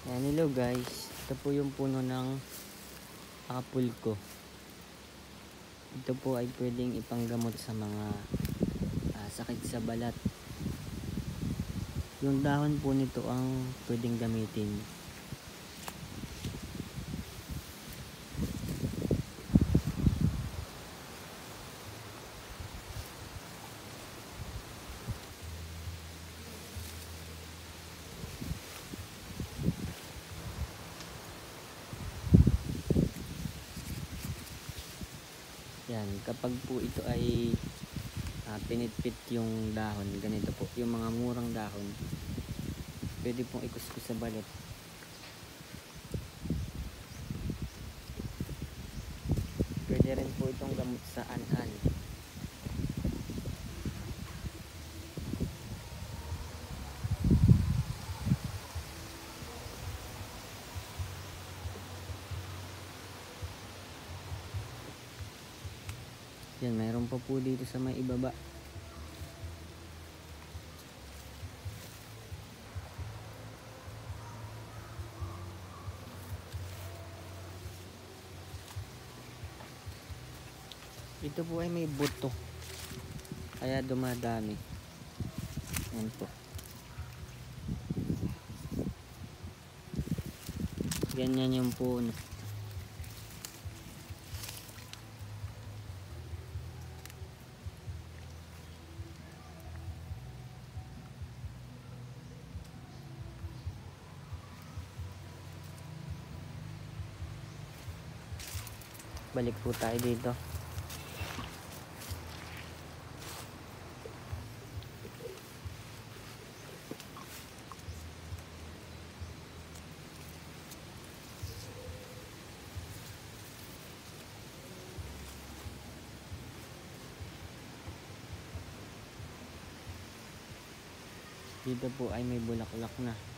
Yan, hello guys. Ito po yung puno ng apple ko. Ito po ay pwedeng ipanggamot sa mga sakit sa balat. Yung dahon po nito ang pwedeng gamitin. Yan, kapag po ito ay pinitpit yung dahon, ganito po, yung mga murang dahon, pwede pong ikuskus sa balat. Pwede rin po itong gamot sa an-an. Yan, mayroon pa po dito sa may ibaba. Ito po ay may buto, kaya dumadami. Yan po. Ganyan yung puno. Balik po tayo dito. Dito po ay may bulaklak na.